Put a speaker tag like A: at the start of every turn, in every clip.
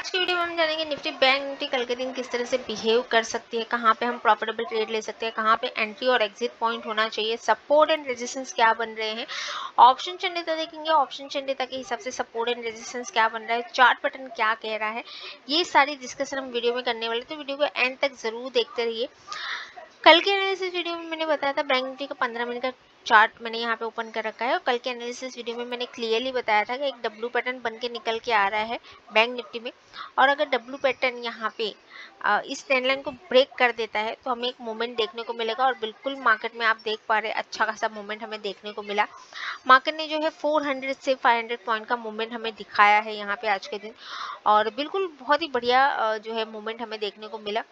A: आज की वीडियो में हम जानेंगे निफ्टी बैंक निफ्टी कल के दिन किस तरह से बिहेव कर सकती है, कहाँ पे हम प्रॉफिटेबल ट्रेड ले सकते हैं, कहाँ पे एंट्री और एग्जिट पॉइंट होना चाहिए, सपोर्ट एंड रेजिस्टेंस क्या बन रहे हैं। ऑप्शन चंडिता देखेंगे, ऑप्शन चंडिता के हिसाब से सपोर्ट एंड रेजिस्टेंस क्या बन रहा है, चार्ट पैटर्न क्या कह रहा है, ये सारी डिस्कशन हम वीडियो में करने वाले, तो वीडियो को एंड तक जरूर देखते रहिए। कल के एनालिसिस वीडियो में मैंने बताया था बैंक निफ्टी का 15 मिनट का चार्ट मैंने यहाँ पे ओपन कर रखा है, और कल के एनालिसिस वीडियो में मैंने क्लियरली बताया था कि एक डब्ल्यू पैटर्न बन के निकल के आ रहा है बैंक निफ्टी में, और अगर डब्ल्यू पैटर्न यहाँ पे इस ट्रेंड लाइन को ब्रेक कर देता है तो हमें एक मोमेंट देखने को मिलेगा, और बिल्कुल मार्केट में आप देख पा रहे हैं अच्छा खासा मोमेंट हमें देखने को मिला। मार्केट ने जो है 400 से 500 पॉइंट का मूवमेंट हमें दिखाया है यहाँ पे आज के दिन, और बिल्कुल बहुत ही बढ़िया जो है मूवमेंट हमें देखने को मिला।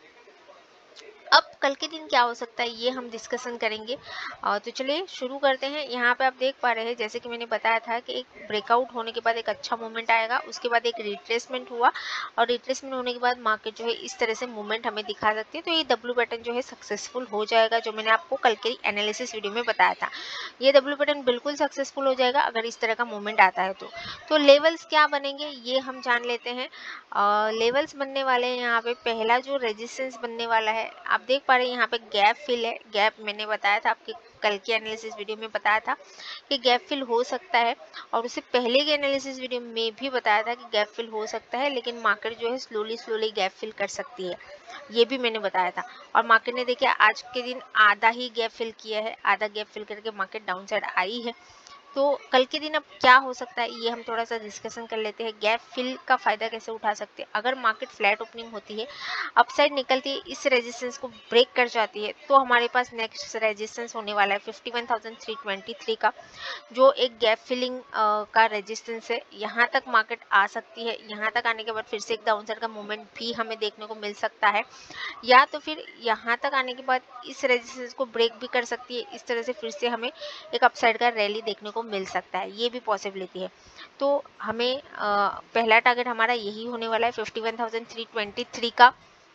A: अब कल के दिन क्या हो सकता है ये हम डिस्कशन करेंगे, तो चलिए शुरू करते हैं। यहाँ पे आप देख पा रहे हैं जैसे कि मैंने बताया था कि एक ब्रेकआउट होने के बाद एक अच्छा मूवमेंट आएगा, उसके बाद एक रिट्रेसमेंट हुआ, और रिट्रेसमेंट होने के बाद मार्केट जो है इस तरह से मूवमेंट हमें दिखा सकती है। तो ये डब्ल्यू पैटर्न जो है सक्सेसफुल हो जाएगा, जो मैंने आपको कल के एनालिसिस वीडियो में बताया था। ये डब्ल्यू पैटर्न बिल्कुल सक्सेसफुल हो जाएगा अगर इस तरह का मूवमेंट आता है तो लेवल्स क्या बनेंगे ये हम जान लेते हैं। लेवल्स बनने वाले हैं यहाँ पे, पहला जो रेजिस्टेंस बनने वाला है आप देख पा रहे हैं यहाँ पे गैप फिल है। गैप मैंने बताया था आपके कल की एनालिसिस वीडियो में बताया था कि गैप फिल हो सकता है, और उससे पहले के एनालिसिस वीडियो में भी बताया था कि गैप फिल हो सकता है, लेकिन मार्केट जो है स्लोली गैप फिल कर सकती है, ये भी मैंने बताया था। और मार्केट ने देखिए आज के दिन आधा ही गैप फिल किया है, आधा गैप फिल करके मार्केट डाउन साइड आई है। तो कल के दिन अब क्या हो सकता है ये हम थोड़ा सा डिस्कशन कर लेते हैं। गैप फिल का फायदा कैसे उठा सकते हैं, अगर मार्केट फ्लैट ओपनिंग होती है, अपसाइड निकलती है, इस रेजिस्टेंस को ब्रेक कर जाती है, तो हमारे पास नेक्स्ट रेजिस्टेंस होने वाला है 51,323 का, जो एक गैप फिलिंग का रेजिस्टेंस है। यहाँ तक मार्केट आ सकती है, यहाँ तक आने के बाद फिर से एक डाउनसाइड का मूवमेंट भी हमें देखने को मिल सकता है, या तो फिर यहाँ तक आने के बाद इस रेजिस्टेंस को ब्रेक भी कर सकती है, इस तरह से फिर से हमें एक अपसाइड का रैली देखने को मिल सकता है, ये भी पॉसिबिलिटी है। तो हमें पहला टारगेट हमारा यही होने वाला है 51,323 का।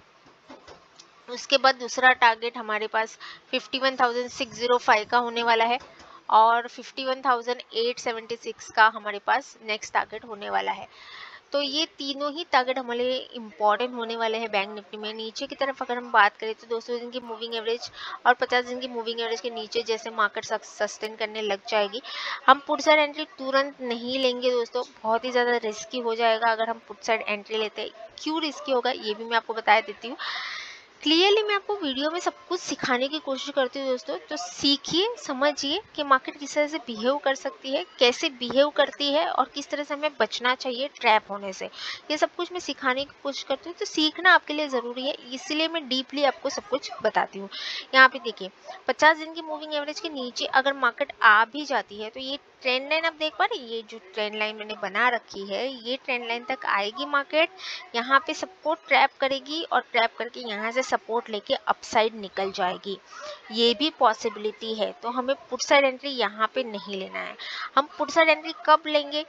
A: उसके बाद दूसरा टारगेट हमारे पास 51,605 का होने वाला है, और 51,876 का हमारे पास नेक्स्ट टारगेट होने वाला है। तो ये तीनों ही टारगेट हमारे लिए इम्पॉर्टेंट होने वाले हैं बैंक निफ्टी में। नीचे की तरफ अगर हम बात करें तो 200 दिन की मूविंग एवरेज और 50 दिन की मूविंग एवरेज के नीचे जैसे मार्केट सस्टेन करने लग जाएगी, हम पुट साइड एंट्री तुरंत नहीं लेंगे दोस्तों, बहुत ही ज़्यादा रिस्की हो जाएगा अगर हम पुट साइड एंट्री लेते हैं। क्यों रिस्की होगा ये भी मैं आपको बता देती हूँ। क्लियरली मैं आपको वीडियो में सब कुछ सिखाने की कोशिश करती हूँ दोस्तों, तो सीखिए, समझिए कि मार्केट किस तरह से बिहेव कर सकती है, कैसे बिहेव करती है, और किस तरह से हमें बचना चाहिए ट्रैप होने से। ये सब कुछ मैं सिखाने की कोशिश करती हूँ, तो सीखना आपके लिए ज़रूरी है, इसलिए मैं डीपली आपको सब कुछ बताती हूँ। यहाँ पे देखिए 50 दिन की मूविंग एवरेज के नीचे अगर मार्केट आ भी जाती है, तो ये ट्रेंड लाइन आप देख पा रहे हैं, ये जो ट्रेंड लाइन मैंने बना रखी है, ये ट्रेंड लाइन तक आएगी मार्केट, यहाँ पे सबको ट्रैप करेगी, और ट्रैप करके यहाँ से सपोर्ट लेके अपसाइड निकल जाएगी, ये भी पॉसिबिलिटी है। तो हमें पुट साइड एंट्री यहाँ पे नहीं लेना है। हम पुट साइड एंट्री कब लेंगे,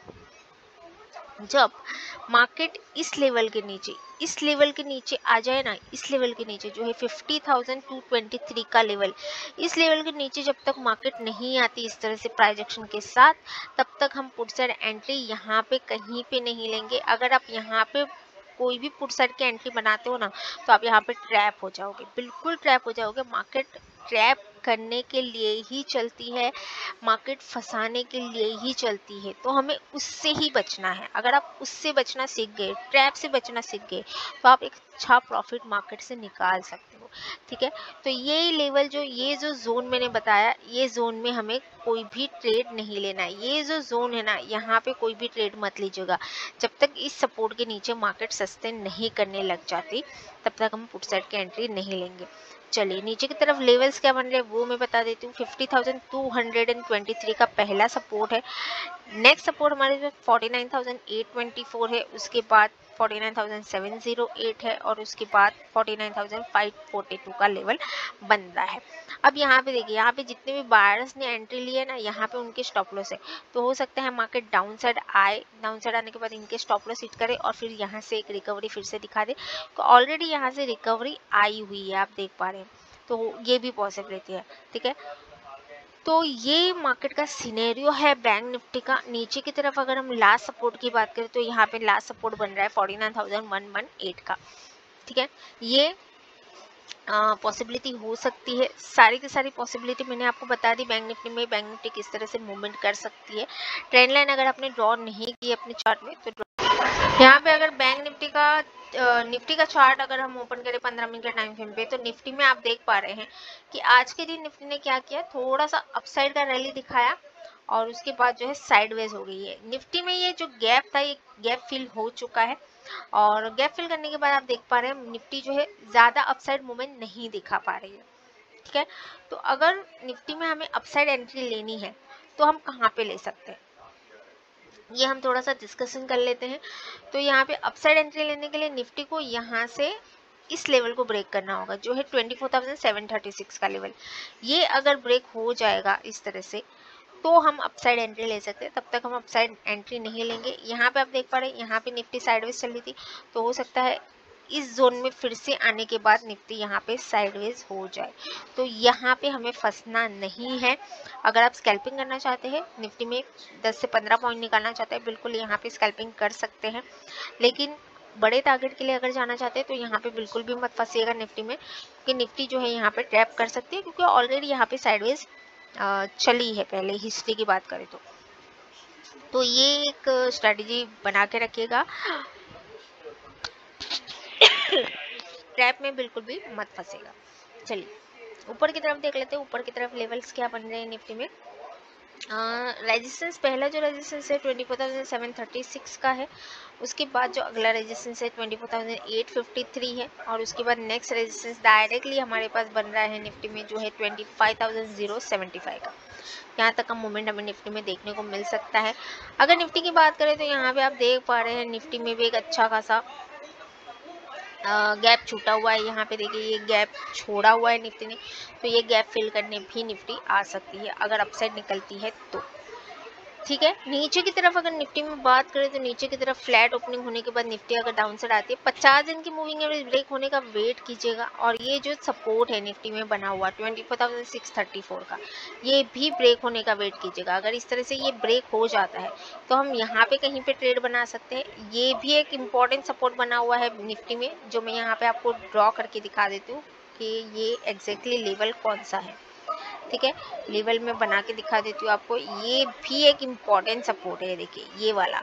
A: जब मार्केट इस लेवल के नीचे आ जाए ना, इस लेवल के नीचे जो है 50,223 का लेवल, इस लेवल के नीचे जब तक मार्केट नहीं आती इस तरह से प्राइस एक्शन के साथ, तब तक हम पुट साइड एंट्री यहाँ पे कहीं पे नहीं लेंगे। अगर आप यहाँ पे कोई भी पुट साइड की एंट्री बनाते हो ना, तो आप यहाँ पे ट्रैप हो जाओगे, बिल्कुल ट्रैप हो जाओगे। मार्केट ट्रैप करने के लिए ही चलती है, मार्केट फंसाने के लिए ही चलती है, तो हमें उससे ही बचना है। अगर आप उससे बचना सीख गए, ट्रैप से बचना सीख गए, तो आप एक अच्छा प्रॉफिट मार्केट से निकाल सकते हो, ठीक है। तो ये लेवल ये जो जोन मैंने बताया, ये जोन में हमें कोई भी ट्रेड नहीं लेना है। ये जो जोन है ना, यहाँ पे कोई भी ट्रेड मत लीजिएगा जब तक इस सपोर्ट के नीचे मार्केट सस्टेन नहीं करने लग जाती, तब तक हम पुट साइड की एंट्री नहीं लेंगे। चलिए नीचे की तरफ लेवल्स क्या बन रहे हैं वो मैं बता देती हूँ। 50,223 का पहला सपोर्ट है। नेक्स्ट सपोर्ट हमारे पास 49,824 है, उसके बाद 49,708 है, और उसके बाद 49,542 का लेवल बन रहा है। अब यहाँ पे देखिए, यहाँ पे जितने भी बायर्स ने एंट्री ली है ना, यहाँ पे उनके स्टॉप लॉस है, तो हो सकता है मार्केट डाउन साइड आए, डाउन साइड आने के बाद इनके स्टॉप लॉस हिट करे, और फिर यहाँ से एक रिकवरी फिर से दिखा दे। तो ऑलरेडी यहाँ से रिकवरी आई हुई है, आप देख पा रहे हैं, तो ये भी पॉसिबिलिटी है, ठीक है। तो ये मार्केट का सिनेरियो है बैंक निफ्टी का। नीचे की तरफ अगर हम लास्ट सपोर्ट की बात करें तो यहाँ पे लास्ट सपोर्ट बन रहा है 49,118 का। ठीक है, ये पॉसिबिलिटी हो सकती है। सारी की सारी पॉसिबिलिटी मैंने आपको बता दी बैंक निफ्टी में। बैंक निफ्टी किस तरह से मूवमेंट कर सकती है। ट्रेंड लाइन अगर आपने ड्रॉ नहीं की अपने चार्ट में तो यहाँ पे अगर बैंक निफ्टी का चार्ट अगर हम ओपन करें 15 मिनट के टाइम फ्रेम पे, तो निफ्टी में आप देख पा रहे हैं कि आज के दिन निफ्टी ने क्या किया, थोड़ा सा अपसाइड का रैली दिखाया और उसके बाद जो है साइडवेज हो गई है। निफ्टी में ये जो गैप था, ये गैप फिल हो चुका है और गैप फिल करने के बाद आप देख पा रहे हैं निफ्टी जो है ज्यादा अपसाइड मूवमेंट नहीं दिखा पा रही है। ठीक है, तो अगर निफ्टी में हमें अपसाइड एंट्री लेनी है तो हम कहाँ पे ले सकते हैं, ये हम थोड़ा सा डिस्कशन कर लेते हैं। तो यहाँ पे अपसाइड एंट्री लेने के लिए निफ्टी को यहाँ से इस लेवल को ब्रेक करना होगा जो है 24,736 का लेवल। ये अगर ब्रेक हो जाएगा इस तरह से तो हम अपसाइड एंट्री ले सकते हैं, तब तक हम अपसाइड एंट्री नहीं लेंगे। यहाँ पे आप देख पा रहे हैं यहाँ पे निफ्टी साइडवेज चल रही थी, तो हो सकता है इस जोन में फिर से आने के बाद निफ्टी यहाँ पे साइडवेज हो जाए, तो यहाँ पे हमें फंसना नहीं है। अगर आप स्कैल्पिंग करना चाहते हैं निफ्टी में 10 से 15 पॉइंट निकालना चाहते हैं, बिल्कुल यहाँ पे स्कैल्पिंग कर सकते हैं। लेकिन बड़े टारगेट के लिए अगर जाना चाहते हैं तो यहाँ पे बिल्कुल भी मत फंसिएगा निफ्टी में, क्योंकि निफ्टी जो है यहाँ पे ट्रैप कर सकती है, क्योंकि ऑलरेडी यहाँ पे साइडवेज चली है पहले हिस्ट्री की बात करें तो ये एक स्ट्रेटजी बना के रखिएगा। ट्रैप में बिल्कुल भी मत फंसेगा। चलिए ऊपर की तरफ देख लेते हैं, ऊपर की तरफ लेवल्स क्या बन रहे हैं निफ्टी में। रेजिस्टेंस, पहला जो रेजिस्टेंस है 24,736 का है, उसके बाद जो अगला रेजिस्टेंस है 24,853 है और उसके बाद नेक्स्ट रेजिस्टेंस डायरेक्टली हमारे पास बन रहा है निफ्टी में जो है 25,075 का। यहाँ तक का मूवमेंट हमें निफ्टी में देखने को मिल सकता है। अगर निफ्टी की बात करें तो यहाँ पे आप देख पा रहे हैं निफ्टी में भी एक अच्छा खासा गैप छूटा हुआ है। यहाँ पे देखिए ये गैप छोड़ा हुआ है निफ्टी ने, तो ये गैप फिल करने भी निफ्टी आ सकती है अगर अपसाइड निकलती है तो। ठीक है, नीचे की तरफ अगर निफ्टी में बात करें तो नीचे की तरफ फ्लैट ओपनिंग होने के बाद निफ्टी अगर डाउन साइड आती है 50 दिन की मूविंग एवरेज ब्रेक होने का वेट कीजिएगा। और ये जो सपोर्ट है निफ्टी में बना हुआ 24,634 का, ये भी ब्रेक होने का वेट कीजिएगा। अगर इस तरह से ये ब्रेक हो जाता है तो हम यहाँ पे कहीं पे ट्रेड बना सकते हैं। ये भी एक इम्पॉर्टेंट सपोर्ट बना हुआ है निफ्टी में, जो मैं यहाँ पे आपको ड्रॉ करके दिखा देती हूँ कि ये एग्जैक्टली लेवल कौन सा है। ठीक है, लेवल में बना के दिखा देती हूँ आपको। ये भी एक इम्पॉर्टेंट सपोर्ट है, देखिए ये वाला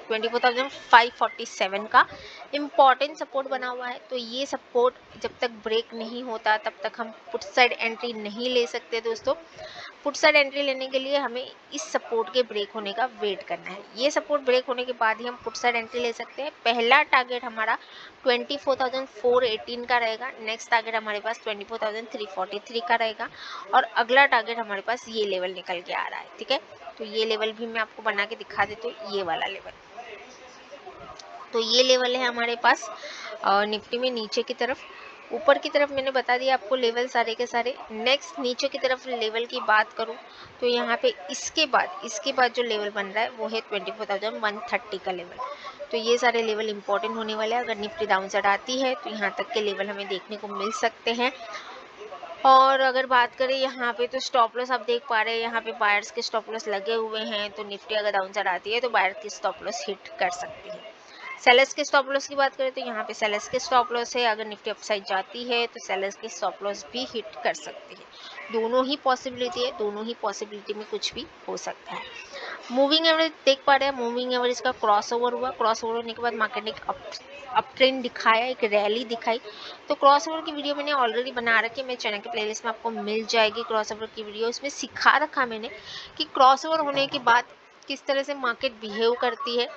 A: 24,547 का इम्पॉर्टेंट सपोर्ट बना हुआ है। तो ये सपोर्ट जब तक ब्रेक नहीं होता तब तक हम पुट साइड एंट्री नहीं ले सकते दोस्तों। पुट साइड एंट्री लेने के लिए हमें इस सपोर्ट के ब्रेक होने का वेट करना है। ये सपोर्ट ब्रेक होने के बाद ही हम पुट साइड एंट्री ले सकते हैं। पहला टारगेट हमारा 24,418 का रहेगा, नेक्स्ट टारगेट हमारे पास 24,343 का रहेगा और अगला टारगेट हमारे पास ये लेवल निकल के आ रहा है। ठीक है, तो ये लेवल भी मैं आपको बना के दिखा देती हूँ, ये वाला लेवल। तो ये लेवल है हमारे पास निफ्टी में नीचे की तरफ। ऊपर की तरफ मैंने बता दिया आपको लेवल सारे के सारे। नेक्स्ट नीचे की तरफ लेवल की बात करूं तो यहाँ पे इसके बाद जो लेवल बन रहा है वो है 24,130 का लेवल। तो ये सारे लेवल इंपॉर्टेंट होने वाले हैं। अगर निफ्टी डाउन साइड आती है तो यहाँ तक के लेवल हमें देखने को मिल सकते हैं। और अगर बात करें यहाँ पे तो स्टॉप लॉस आप देख पा रहे हैं, यहाँ पे बायर्स के स्टॉप लॉस लगे हुए हैं। तो निफ्टी अगर डाउन साइड आती है तो बायर की स्टॉप लॉस हिट कर सकती है। सेलर्स के स्टॉप लॉस की बात करें तो यहाँ पे सेलर्स के स्टॉप लॉस है। अगर निफ्टी अपसाइड जाती है तो सेलर्स के स्टॉप लॉस भी हिट कर सकती है। दोनों ही पॉसिबिलिटी है, दोनों ही पॉसिबिलिटी में कुछ भी हो सकता है। मूविंग एवरेज देख पा रहे हैं, मूविंग एवरेज का क्रॉस ओवर हुआ। क्रॉस ओवर होने के बाद मार्केट ने अप ट्रेंड दिखाया, एक रैली दिखाई। तो क्रॉस ओवर की वीडियो मैंने ऑलरेडी बना रखी है, मेरे चैनल के प्लेलिस्ट में आपको मिल जाएगी क्रॉस ओवर की वीडियो। इसमें सिखा रखा मैंने कि क्रॉस ओवर होने के बाद किस तरह से मार्केट बिहेव करती है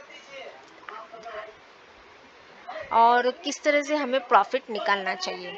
A: और किस तरह से हमें प्रॉफिट निकालना चाहिए।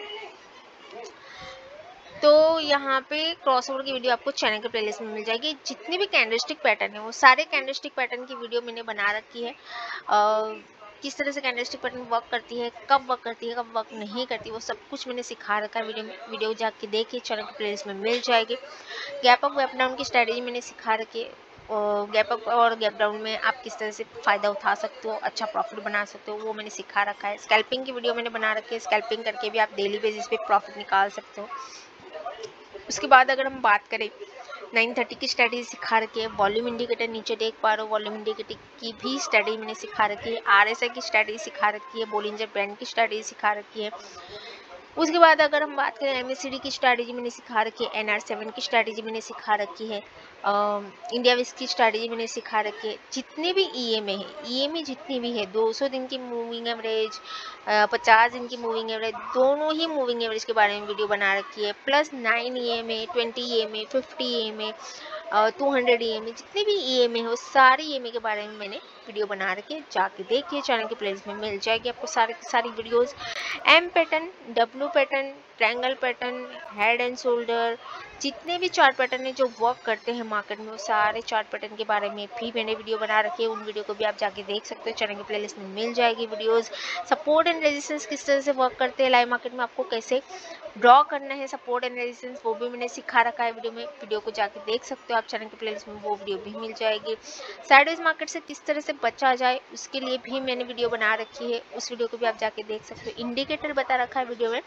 A: तो यहाँ पे क्रॉसओवर की वीडियो आपको चैनल के प्लेलिस्ट में मिल जाएगी। जितने भी कैंडलस्टिक पैटर्न है वो सारे कैंडलस्टिक पैटर्न की वीडियो मैंने बना रखी है। किस तरह से कैंडलस्टिक पैटर्न वर्क करती है, कब वर्क करती है, कब वर्क नहीं करती, वो सब कुछ मैंने सिखा रखा है वीडियो में। वीडियो जाके देखिए, चैनल के प्लेलिस्ट में मिल जाएगी। गैप अप गैप डाउन की स्ट्रेटेजी मैंने सिखा रखी है। गैप अप और गैप डाउन में आप किस तरह से फ़ायदा उठा सकते हो, अच्छा प्रॉफिट बना सकते हो, वो मैंने सिखा रखा है। स्कैल्पिंग की वीडियो मैंने बना रखी है, स्कैल्पिंग करके भी आप डेली बेसिस पे प्रॉफिट निकाल सकते हो। उसके बाद अगर हम बात करें 930 की स्ट्रेटजी सिखा रखी है। वॉल्यूम इंडिकेटर नीचे देख पा रहे हो, वॉल्यूम इंडिकेटर की भी स्ट्रेटजी मैंने सिखा रखी है। RSI की स्ट्रेटजी सिखा रखी है। बोलिंजर बैंड की स्ट्रेटजी सिखा रखी है। उसके बाद अगर हम बात करें MACD की स्ट्रैटेजी मैंने सिखा रखी है। NR7 की स्ट्रैटेजी मैंने सिखा रखी है। इंडिया विक्स की स्ट्रैटेजी मैंने सिखा रखी है। जितने भी EMA है, EMA जितनी भी है, 200 दिन की मूविंग एवरेज, 50 दिन की मूविंग एवरेज, दोनों ही मूविंग एवरेज के बारे में वीडियो बना रखी है। Plus 9 EMA, 20 EMA, 50 EMA, 200 EMA, जितने भी EMA है, वो सारी EMA के बारे में मैंने वीडियो बना रखी है। जाके देखिए, चैनल के प्लेलिस्ट में मिल जाएगी आपको सारी videos. M pattern, W pattern, triangle pattern, head and shoulder, जितने भी चार्ट पैटर्न है जो वर्क करते हैं मार्केट में, वो सारे चार्ट पैटर्न के बारे में भी मैंने वीडियो बना रखी है। उन वीडियो को भी आप जाके देख सकते हो, चैनल के प्लेलिस्ट में मिल जाएगी वीडियोस। सपोर्ट एंड रेजिस्टेंस किस तरह से वर्क करते हैं लाइव मार्केट में, आपको कैसे ड्रॉ करना है सपोर्ट एंड रेजिस्टेंस, वो भी मैंने सिखा रखा है वीडियो में। वीडियो को जाके देख सकते हो आप, चैनल के प्लेलिस्ट में वो वीडियो भी मिल जाएगी। साइडवेज मार्केट से किस तरह से बचा जाए उसके लिए भी मैंने वीडियो बना रखी है, उस वीडियो को भी आप जाके देख सकते हो। इंडिकेटर बता रखा है वीडियो में,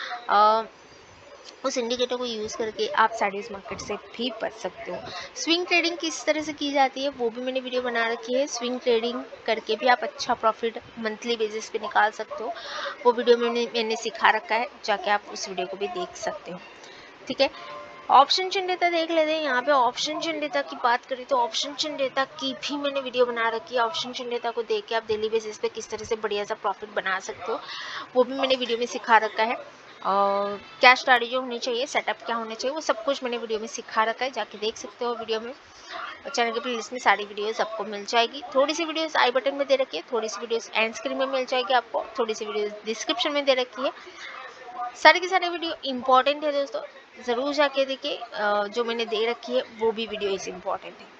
A: उस इंडिकेटर को यूज़ करके आप साइडवेज मार्केट से भी बच सकते हो। स्विंग ट्रेडिंग किस तरह से की जाती है वो भी मैंने वीडियो बना रखी है। स्विंग ट्रेडिंग करके भी आप अच्छा प्रॉफिट मंथली बेसिस पे निकाल सकते हो, वो वीडियो मैंने सिखा रखा है, जाके आप उस वीडियो को भी देख सकते हो। ठीक है, ऑप्शन चेन डेटा देख लेते हैं। यहाँ पे ऑप्शन चेन डेटा की बात करें तो ऑप्शन चेन डेटा की भी मैंने वीडियो बना रखी है। ऑप्शन चेन डेटा को देख के आप डेली बेसिस पे किस तरह से बढ़िया सा प्रॉफिट बना सकते हो, वो भी मैंने वीडियो में सिखा रखा है। और क्या स्ट्रैटेजी होनी चाहिए, सेटअप क्या होना चाहिए, वो सब कुछ मैंने वीडियो में सिखा रखा है, जाके देख सकते हो वीडियो में। चैनल के प्लेलिस्ट में सारी वीडियोस आपको मिल जाएगी। थोड़ी सी वीडियोस आई बटन में दे रखी है, थोड़ी सी वीडियोस एंड स्क्रीन में मिल जाएगी आपको, थोड़ी सी वीडियोस डिस्क्रिप्शन में दे रखी है। सारी की सारी वीडियो इंपॉर्टेंट है दोस्तों, ज़रूर जाके देखिए। जो मैंने दे रखी है वो भी वीडियो इस इंपॉर्टेंट है।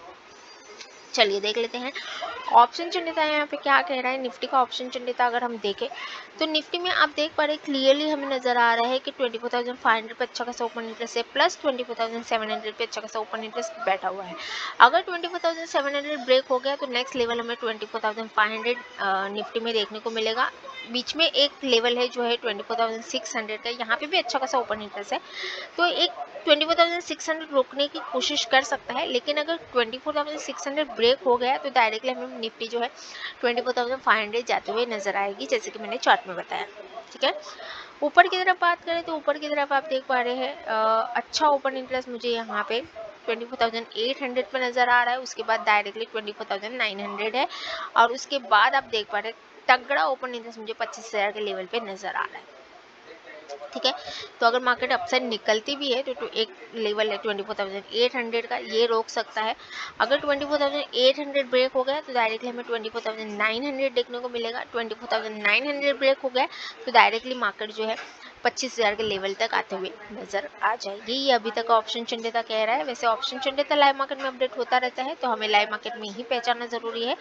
A: चलिए देख लेते हैं ऑप्शन चेन डेटा यहाँ पे क्या कह रहा है। निफ्टी का ऑप्शन चेन डेटा अगर हम देखें तो निफ्टी में आप देख पा रहे क्लियरली हमें नजर आ रहा है कि 24,500 पे अच्छा खासा ओपन इंटरेस्ट है, प्लस 24,700 पे अच्छा खासा ओपन इंटरेस्ट बैठा हुआ है। अगर 24,700 ब्रेक हो गया तो नेक्स्ट लेवल हमें 24,500 निफ्टी में देखने को मिलेगा। बीच में एक लेवल है जो है 24,600 का, यहाँ पे भी अच्छा खासा ओपन इंटरेस्ट है, तो एक 24,600 रोकने की कोशिश कर सकता है। लेकिन अगर 24,600 ब्रेक हो गया तो डायरेक्टली हमें निफ्टी जो है 24,500 जाते हुए नजर आएगी, जैसे कि मैंने चार्ट में बताया। ठीक है, ऊपर की तरफ बात करें तो ऊपर की तरफ आप देख पा रहे हैं अच्छा ओपन इंटरेस्ट मुझे यहाँ पे 24,800 पे नजर आ रहा है। उसके बाद डायरेक्टली 24,900 है, और उसके बाद आप देख पा रहे तगड़ा ओपन इंटरेस्ट मुझे 25,000 के लेवल पे नजर आ रहा है। ठीक है, तो अगर मार्केट अपसाइड निकलती भी है तो एक लेवल है 24,800 का, ये रोक सकता है। अगर 24,800 ब्रेक हो गया तो डायरेक्टली हमें 24,900 देखने को मिलेगा। 24,900 ब्रेक हो गया तो डायरेक्टली मार्केट जो है 25,000 के लेवल तक आते हुए नजर आ जाएगी। ये अभी तक ऑप्शन चेन डेटा कह रहा है। वैसे option chain data live market में अपडेट होता रहता है, तो हमें लाइव मार्केट में ही पहचानना जरूरी है,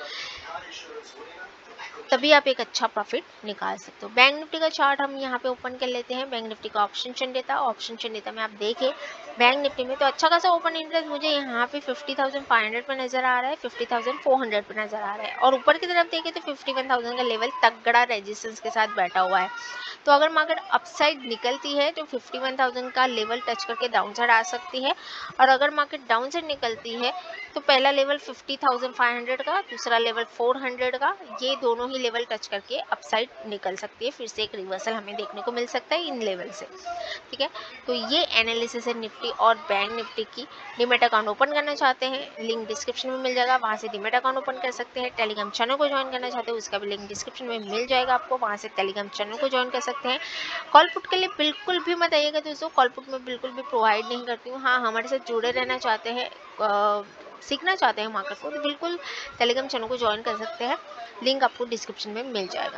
A: तभी आप एक अच्छा प्रॉफिट निकाल सकते हो। बैंक निफ्टी का चार्ट हम यहाँ पे ओपन कर लेते हैं। बैंक निफ्टी का option chain data, option chain data में आप देखें बैंक निफ्टी में तो अच्छा खासा ओपन इंटरेस्ट मुझे यहाँ पे 50,500 पे नजर आ रहा है, 50,400 पे नजर आ रहा है, और ऊपर की तरफ देखें तो 51,000 का लेवल तगड़ा रेजिस्टेंस के साथ बैठा हुआ है। तो अगर मार्केट अपसाइड निकलती है तो 51,000 का लेवल टच करके डाउन साइड आ सकती है, और अगर मार्केट डाउन साइड निकलती है तो पहला लेवल 50,500 का, दूसरा लेवल 400 का, ये दोनों ही लेवल टच करके अपसाइड निकल सकती है। फिर से एक रिवर्सल हमें देखने को मिल सकता है इन लेवल से। ठीक है, तो ये एनालिसिस है निफ्टी और बैंक निफ्टी की। डीमैट अकाउंट ओपन करना चाहते हैं, लिंक डिस्क्रिप्शन में मिल जाएगा, वहाँ से डीमैट अकाउंट ओपन कर सकते हैं। टेलीग्राम चैनल को ज्वाइन करना चाहते हैं, उसका भी लिंक डिस्क्रिप्शन में मिल जाएगा आपको, वहाँ से टेलीग्राम चैनल को ज्वाइन कर सकते हैं। कॉल पुट के लिए बिल्कुल भी मत आइएगा दोस्तों, कॉल पुट में बिल्कुल भी प्रोवाइड नहीं करती हूँ। हाँ, हमारे साथ जुड़े रहना चाहते हैं, सीखना चाहते हैं मार्केट को, तो बिल्कुल टेलीग्राम चैनल को ज्वाइन कर सकते हैं, लिंक आपको डिस्क्रिप्शन में मिल जाएगा।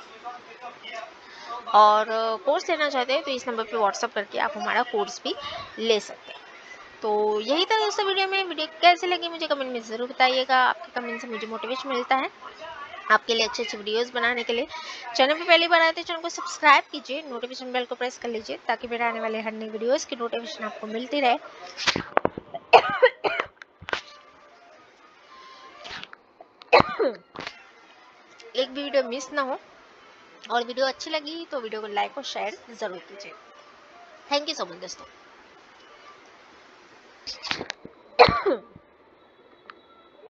A: और कोर्स लेना चाहते हैं तो इस नंबर पे व्हाट्सअप करके आप हमारा कोर्स भी ले सकते हैं। तो यही था दोस्तों वीडियो में। वीडियो कैसे लगी मुझे कमेंट में ज़रूर बताइएगा, आपके कमेंट से मुझे मोटिवेशन मिलता है आपके लिए अच्छे अच्छे वीडियोस बनाने के लिए। चैनल पे पहली बार आए तो चैनल को सब्सक्राइब कीजिए, नोटिफिकेशन बेल को प्रेस कर लीजिए, ताकि मेरे आने वाले हर नई वीडियोस की नोटिफिकेशन आपको मिलती रहे। एक भी वीडियो मिस ना हो, और वीडियो अच्छी लगी तो वीडियो को लाइक और शेयर ज़रूर कीजिए। थैंक यू सो मच दोस्तों।